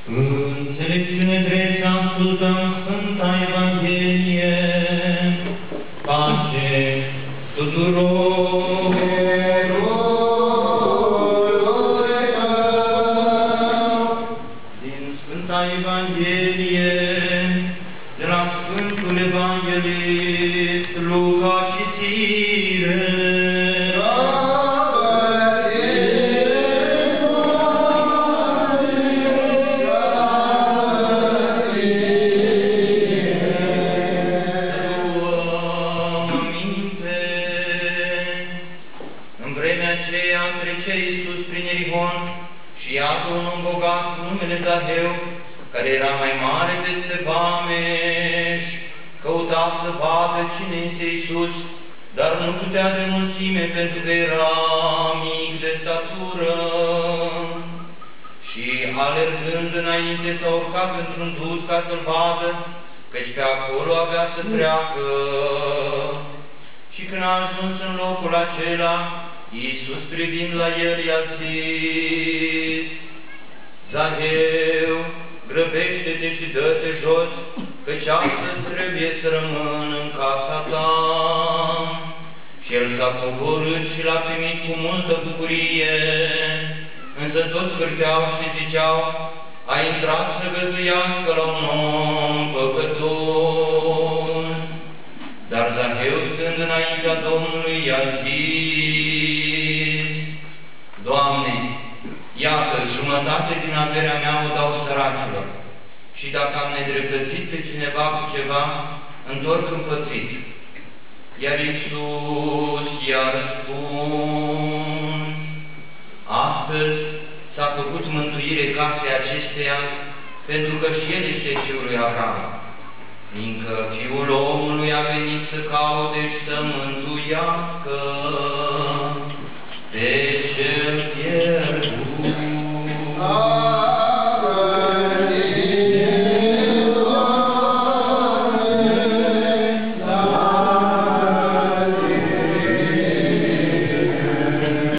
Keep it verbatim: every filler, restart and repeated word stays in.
Înțelepciune drept să ascultăm Sfânta Evanghelie, pace tuturor! Din Sfânta Evanghelie, de la Sfântul Evanghelist Luca citire. Care era mai mare peste vameși, căuta să vadă cine este Iisus, dar nu putea de mulțime pentru că era mic de statură. Și alergând înainte s-a urcat într-un dus ca să-l vadă, căci pe acolo avea să treacă. Și când a ajuns în locul acela, Iisus privind la el i-a zis: Zaheu, grăbește-te și dă-te jos, căci astăzi trebuie să rămân în casa ta. Și el s-a coborât și l-a primit cu multă bucurie. Însă toți cârteau și ziceau: a intrat să găzduiască la un om păcătos. Dar Zaheu, stând înaintea Domnului, i-a zis: Doamne, iată, jumătate din averea mea o dau săracilor, și dacă am nedreptățit pe cineva cu ceva, întorc împățit. Iar Iisus i-a răspuns: astăzi s-a făcut mântuire casei acesteia, pentru că și el este fiul lui Abraham, fiindcă Fiul omului a venit să caute și să mântuiască